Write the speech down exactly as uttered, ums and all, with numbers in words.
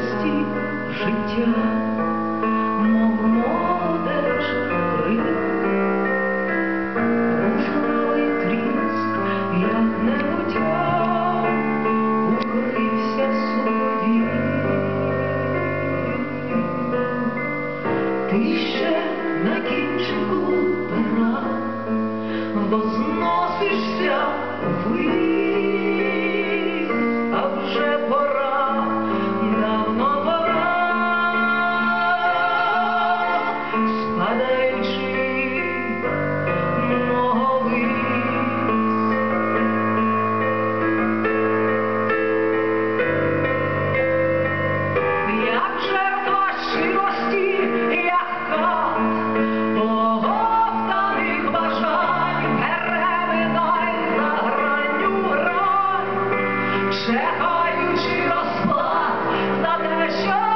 щирості життя, мов молодеж крик, рушливий тріск, як небуття, укрився собі. Ти ще на кінчику пера возносишся ввись, а вже пора, давно пора, спадаючи моговись. Як жертва щирості, як кат оговтаних бажань, переминай за гранню грань, чекаючи розплат за те, що